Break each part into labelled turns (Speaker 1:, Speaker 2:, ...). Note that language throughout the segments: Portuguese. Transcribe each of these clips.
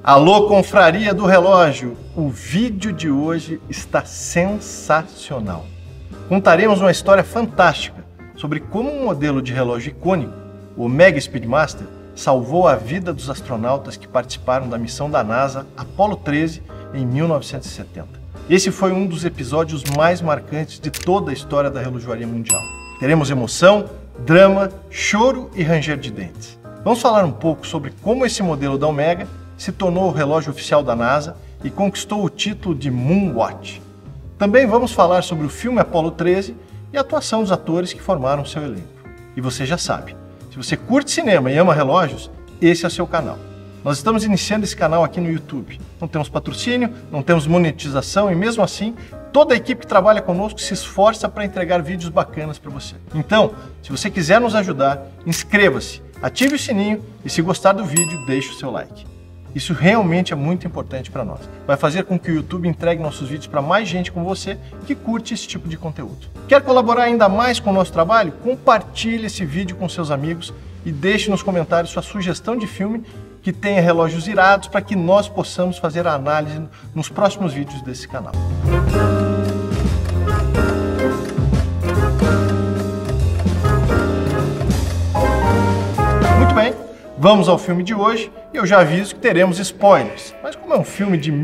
Speaker 1: Alô, confraria do relógio! O vídeo de hoje está sensacional. Contaremos uma história fantástica sobre como um modelo de relógio icônico, o Omega Speedmaster, salvou a vida dos astronautas que participaram da missão da NASA Apollo 13 em 1970. Esse foi um dos episódios mais marcantes de toda a história da relojoaria mundial. Teremos emoção, drama, choro e ranger de dentes. Vamos falar um pouco sobre como esse modelo da Omega se tornou o relógio oficial da NASA e conquistou o título de Moonwatch. Também vamos falar sobre o filme Apollo 13 e a atuação dos atores que formaram seu elenco. E você já sabe, se você curte cinema e ama relógios, esse é o seu canal. Nós estamos iniciando esse canal aqui no YouTube. Não temos patrocínio, não temos monetização e mesmo assim, toda a equipe que trabalha conosco se esforça para entregar vídeos bacanas para você. Então, se você quiser nos ajudar, inscreva-se, ative o sininho e se gostar do vídeo, deixe o seu like. Isso realmente é muito importante para nós. Vai fazer com que o YouTube entregue nossos vídeos para mais gente como você que curte esse tipo de conteúdo. Quer colaborar ainda mais com o nosso trabalho? Compartilhe esse vídeo com seus amigos e deixe nos comentários sua sugestão de filme que tenha relógios irados para que nós possamos fazer a análise nos próximos vídeos desse canal. Muito bem. Vamos ao filme de hoje e eu já aviso que teremos spoilers, mas como é um filme de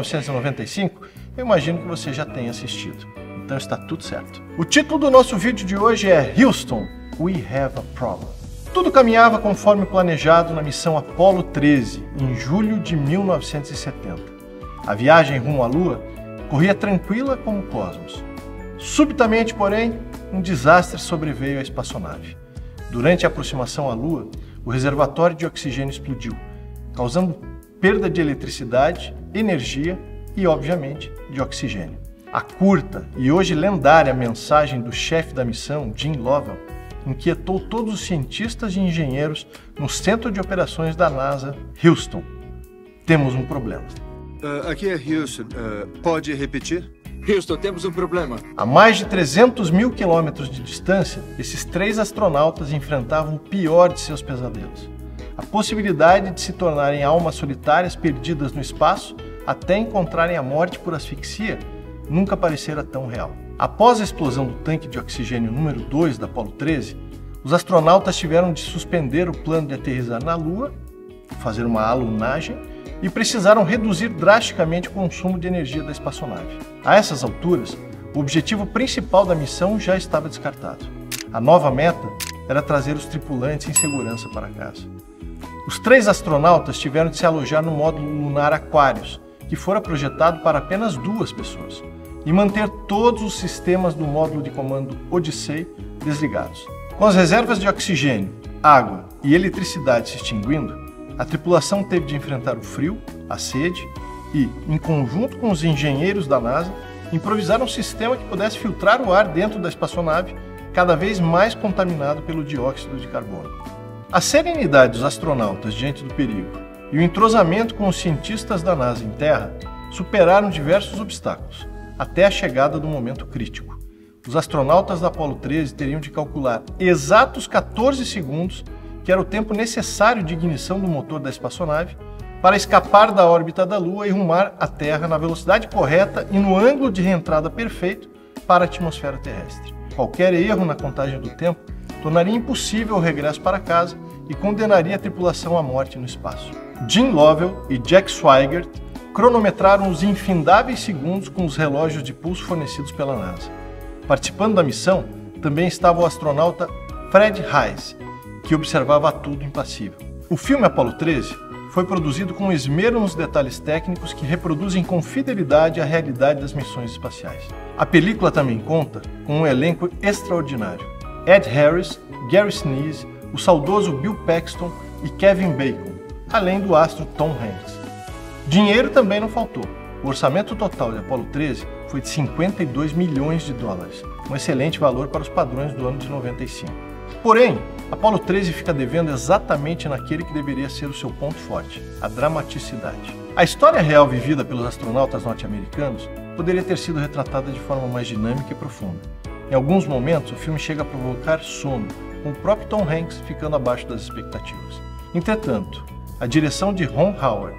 Speaker 1: 1995, eu imagino que você já tenha assistido, então está tudo certo. O título do nosso vídeo de hoje é Houston, We Have a Problem. Tudo caminhava conforme planejado na missão Apollo 13, em julho de 1970. A viagem rumo à Lua corria tranquila como o cosmos. Subitamente, porém, um desastre sobreveio à espaçonave. Durante a aproximação à Lua, o reservatório de oxigênio explodiu, causando perda de eletricidade, energia e, obviamente, de oxigênio. A curta e hoje lendária mensagem do chefe da missão, Jim Lovell, inquietou todos os cientistas e engenheiros no Centro de Operações da NASA, Houston. Temos um problema.
Speaker 2: Aqui é Houston. Pode repetir?
Speaker 3: Houston, temos um problema.
Speaker 1: A mais de 300 mil quilômetros de distância, esses 3 astronautas enfrentavam o pior de seus pesadelos. A possibilidade de se tornarem almas solitárias perdidas no espaço até encontrarem a morte por asfixia nunca parecera tão real. Após a explosão do tanque de oxigênio número 2 da Apollo 13, os astronautas tiveram de suspender o plano de aterrissar na Lua, fazer uma alunagem, e precisaram reduzir drasticamente o consumo de energia da espaçonave. A essas alturas, o objetivo principal da missão já estava descartado. A nova meta era trazer os tripulantes em segurança para casa. Os 3 astronautas tiveram de se alojar no módulo lunar Aquarius, que fora projetado para apenas 2 pessoas, e manter todos os sistemas do módulo de comando Odyssey desligados. Com as reservas de oxigênio, água e eletricidade se extinguindo, a tripulação teve de enfrentar o frio, a sede e, em conjunto com os engenheiros da NASA, improvisar um sistema que pudesse filtrar o ar dentro da espaçonave, cada vez mais contaminado pelo dióxido de carbono. A serenidade dos astronautas diante do perigo e o entrosamento com os cientistas da NASA em terra superaram diversos obstáculos, até a chegada do momento crítico. Os astronautas da Apollo 13 teriam de calcular exatos 14 segundos, que era o tempo necessário de ignição do motor da espaçonave, para escapar da órbita da Lua e rumar à Terra na velocidade correta e no ângulo de reentrada perfeito para a atmosfera terrestre. Qualquer erro na contagem do tempo tornaria impossível o regresso para casa e condenaria a tripulação à morte no espaço. Jim Lovell e Jack Swigert cronometraram os infindáveis segundos com os relógios de pulso fornecidos pela NASA. Participando da missão também estava o astronauta Fred Haise, que observava tudo impassível. O filme Apollo 13 foi produzido com esmero nos detalhes técnicos que reproduzem com fidelidade a realidade das missões espaciais. A película também conta com um elenco extraordinário. Ed Harris, Gary Sinise, o saudoso Bill Paxton e Kevin Bacon, além do astro Tom Hanks. Dinheiro também não faltou. O orçamento total de Apollo 13 foi de 52 milhões de dólares, um excelente valor para os padrões do ano de 95. Porém, Apollo 13 fica devendo exatamente naquele que deveria ser o seu ponto forte, a dramaticidade. A história real vivida pelos astronautas norte-americanos poderia ter sido retratada de forma mais dinâmica e profunda. Em alguns momentos, o filme chega a provocar sono, com o próprio Tom Hanks ficando abaixo das expectativas. Entretanto, a direção de Ron Howard,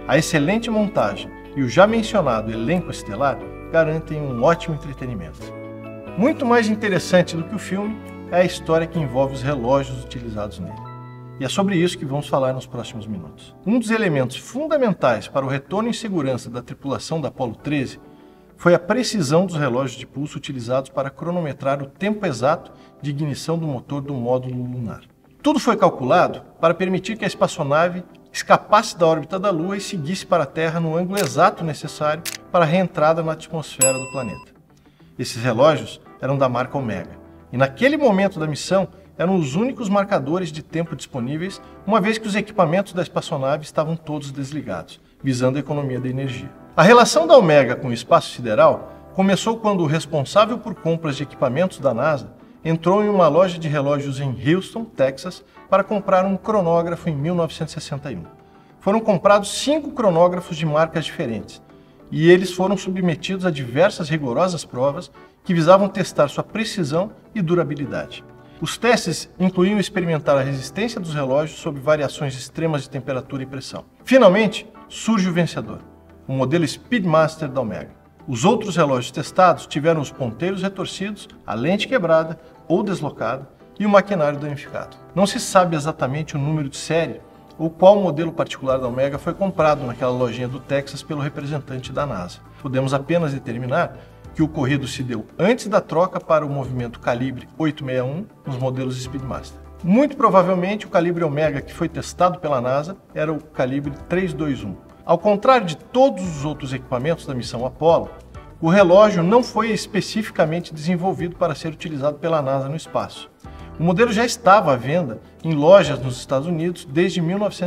Speaker 1: A excelente montagem e o já mencionado elenco estelar garantem um ótimo entretenimento. Muito mais interessante do que o filme é a história que envolve os relógios utilizados nele. E é sobre isso que vamos falar nos próximos minutos. Um dos elementos fundamentais para o retorno em segurança da tripulação da Apollo 13 foi a precisão dos relógios de pulso utilizados para cronometrar o tempo exato de ignição do motor do módulo lunar. Tudo foi calculado para permitir que a espaçonave escapasse da órbita da Lua e seguisse para a Terra no ângulo exato necessário para a reentrada na atmosfera do planeta. Esses relógios eram da marca Omega, e naquele momento da missão eram os únicos marcadores de tempo disponíveis, uma vez que os equipamentos da espaçonave estavam todos desligados, visando a economia de energia. A relação da Omega com o espaço sideral começou quando o responsável por compras de equipamentos da NASA entrou em uma loja de relógios em Houston, Texas, para comprar um cronógrafo em 1961. Foram comprados 5 cronógrafos de marcas diferentes, e eles foram submetidos a diversas rigorosas provas que visavam testar sua precisão e durabilidade. Os testes incluíam experimentar a resistência dos relógios sob variações extremas de temperatura e pressão. Finalmente, surge o vencedor, o modelo Speedmaster da Omega. Os outros relógios testados tiveram os ponteiros retorcidos, a lente quebrada ou deslocada e o maquinário danificado. Não se sabe exatamente o número de série ou qual modelo particular da Omega foi comprado naquela lojinha do Texas pelo representante da NASA. Podemos apenas determinar que o ocorrido se deu antes da troca para o movimento calibre 861 nos modelos Speedmaster. Muito provavelmente o calibre Omega que foi testado pela NASA era o calibre 321. Ao contrário de todos os outros equipamentos da missão Apollo, o relógio não foi especificamente desenvolvido para ser utilizado pela NASA no espaço. O modelo já estava à venda em lojas nos Estados Unidos desde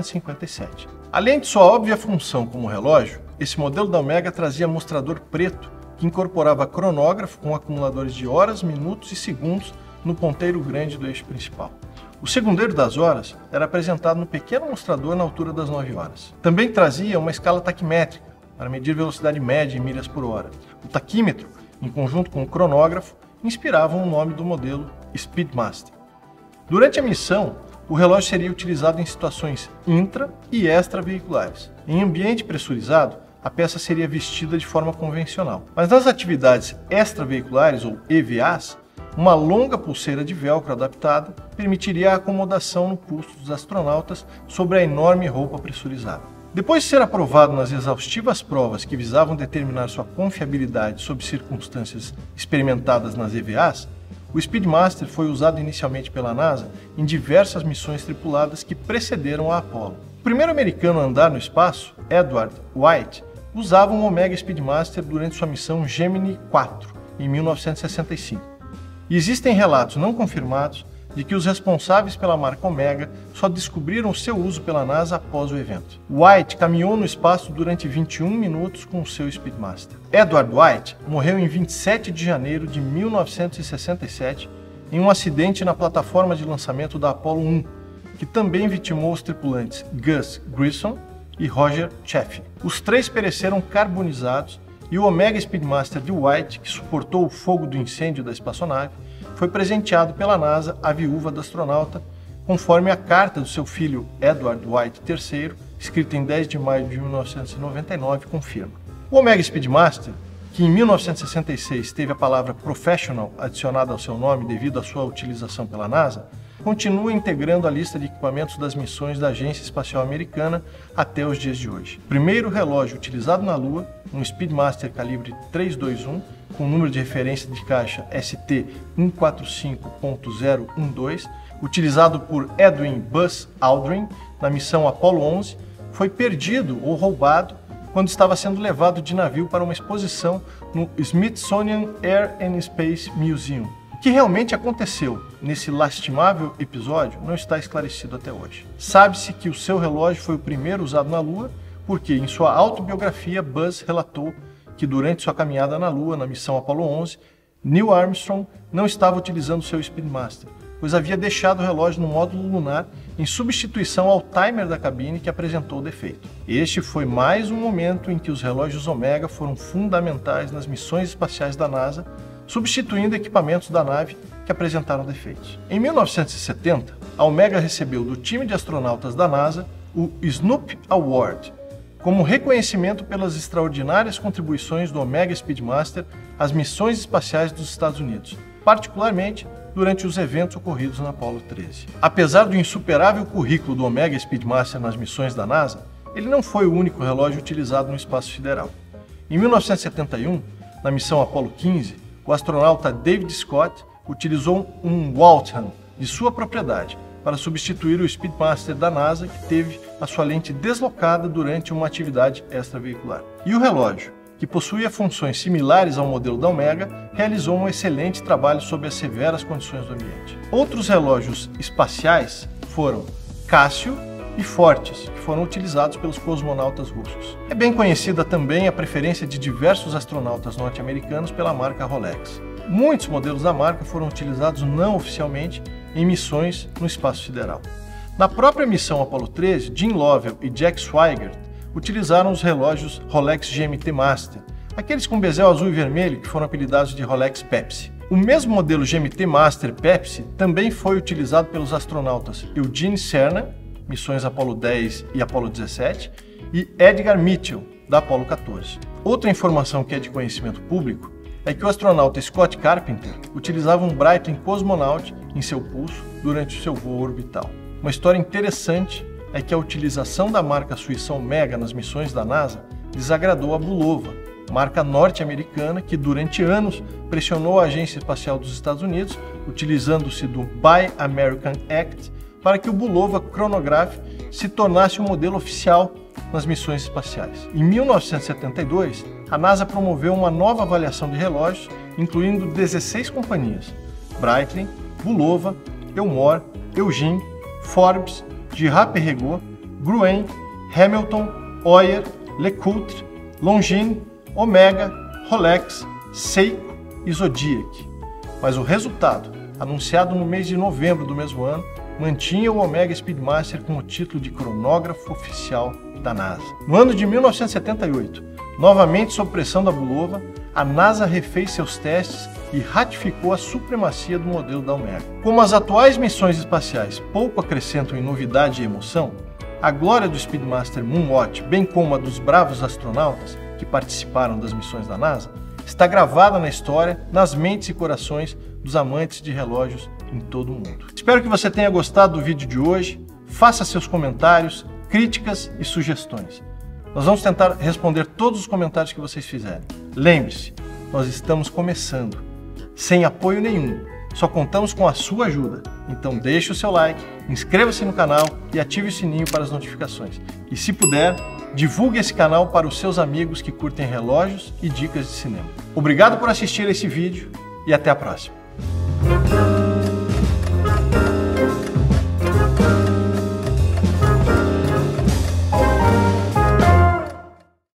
Speaker 1: 1957. Além de sua óbvia função como relógio, esse modelo da Omega trazia mostrador preto que incorporava cronógrafo com acumuladores de horas, minutos e segundos no ponteiro grande do eixo principal. O segundeiro das horas era apresentado no pequeno mostrador na altura das 9 horas. Também trazia uma escala taquimétrica para medir velocidade média em milhas por hora. O taquímetro, em conjunto com o cronógrafo, inspiravam o nome do modelo Speedmaster. Durante a missão, o relógio seria utilizado em situações intra- e extraveiculares. Em ambiente pressurizado, a peça seria vestida de forma convencional. Mas nas atividades extraveiculares, ou EVAs, uma longa pulseira de velcro adaptada permitiria a acomodação no pulso dos astronautas sobre a enorme roupa pressurizada. Depois de ser aprovado nas exaustivas provas que visavam determinar sua confiabilidade sob circunstâncias experimentadas nas EVAs, o Speedmaster foi usado inicialmente pela NASA em diversas missões tripuladas que precederam a Apollo. O primeiro americano a andar no espaço, Edward White, usava um Omega Speedmaster durante sua missão Gemini 4, em 1965. E existem relatos não confirmados de que os responsáveis pela marca Omega só descobriram seu uso pela NASA após o evento. White caminhou no espaço durante 21 minutos com o seu Speedmaster. Edward White morreu em 27 de janeiro de 1967 em um acidente na plataforma de lançamento da Apollo 1, que também vitimou os tripulantes Gus Grissom e Roger Chaffee. Os 3 pereceram carbonizados e o Omega Speedmaster de White, que suportou o fogo do incêndio da espaçonave, foi presenteado pela NASA à viúva do astronauta, conforme a carta do seu filho Edward White III, escrita em 10 de maio de 1999, confirma. O Omega Speedmaster, que em 1966 teve a palavra Professional adicionada ao seu nome devido à sua utilização pela NASA, continua integrando a lista de equipamentos das missões da Agência Espacial Americana até os dias de hoje. O primeiro relógio utilizado na Lua, um Speedmaster calibre 321, com número de referência de caixa ST145.012, utilizado por Edwin Buzz Aldrin na missão Apollo 11, foi perdido ou roubado quando estava sendo levado de navio para uma exposição no Smithsonian Air and Space Museum. O que realmente aconteceu nesse lastimável episódio não está esclarecido até hoje. Sabe-se que o seu relógio foi o primeiro usado na Lua, porque em sua autobiografia Buzz relatou que durante sua caminhada na Lua, na missão Apollo 11, Neil Armstrong não estava utilizando seu Speedmaster, pois havia deixado o relógio no módulo lunar em substituição ao timer da cabine que apresentou o defeito. Este foi mais um momento em que os relógios Omega foram fundamentais nas missões espaciais da NASA, substituindo equipamentos da nave que apresentaram defeitos. Em 1970, a Omega recebeu do time de astronautas da NASA o Snoop Award, como reconhecimento pelas extraordinárias contribuições do Omega Speedmaster às missões espaciais dos Estados Unidos, particularmente durante os eventos ocorridos na Apollo 13. Apesar do insuperável currículo do Omega Speedmaster nas missões da NASA, ele não foi o único relógio utilizado no espaço sideral. Em 1971, na missão Apollo 15, o astronauta David Scott utilizou um Waltham de sua propriedade para substituir o Speedmaster da NASA, que teve a sua lente deslocada durante uma atividade extraveicular. E o relógio, que possuía funções similares ao modelo da Omega, realizou um excelente trabalho sob as severas condições do ambiente. Outros relógios espaciais foram Casio e Fortis, que foram utilizados pelos cosmonautas russos. É bem conhecida também a preferência de diversos astronautas norte-americanos pela marca Rolex. Muitos modelos da marca foram utilizados não oficialmente em missões no espaço sideral. Na própria missão Apollo 13, Jim Lovell e Jack Swigert utilizaram os relógios Rolex GMT Master, aqueles com bezel azul e vermelho que foram apelidados de Rolex Pepsi. O mesmo modelo GMT Master Pepsi também foi utilizado pelos astronautas Eugene Cernan, missões Apollo 10 e Apollo 17, e Edgar Mitchell, da Apollo 14. Outra informação que é de conhecimento público é que o astronauta Scott Carpenter utilizava um Breitling Cosmonaut em seu pulso durante o seu voo orbital. Uma história interessante é que a utilização da marca suíça Omega nas missões da NASA desagradou a Bulova, marca norte-americana que durante anos pressionou a Agência Espacial dos Estados Unidos, utilizando-se do Buy American Act, para que o Bulova Chronograph se tornasse um modelo oficial nas missões espaciais. Em 1972, a NASA promoveu uma nova avaliação de relógios, incluindo 16 companhias: Breitling, Bulova, Elmore, Eugene, Forbes, Girard-Perregaux, Gruen, Hamilton, Heuer, LeCoultre, Longines, Omega, Rolex, Seiko e Zodiac. Mas o resultado, anunciado no mês de novembro do mesmo ano, mantinha o Omega Speedmaster com o título de cronógrafo oficial da NASA. No ano de 1978, novamente sob pressão da Bulova, a NASA refez seus testes e ratificou a supremacia do modelo da Omega. Como as atuais missões espaciais pouco acrescentam em novidade e emoção, a glória do Speedmaster Moonwatch, bem como a dos bravos astronautas que participaram das missões da NASA, está gravada na história, nas mentes e corações dos amantes de relógios em todo o mundo. Espero que você tenha gostado do vídeo de hoje. Faça seus comentários, críticas e sugestões. Nós vamos tentar responder todos os comentários que vocês fizerem. Lembre-se, nós estamos começando, sem apoio nenhum, só contamos com a sua ajuda. Então deixe o seu like, inscreva-se no canal e ative o sininho para as notificações. E se puder, divulgue esse canal para os seus amigos que curtem relógios e dicas de cinema. Obrigado por assistir esse vídeo e até a próxima.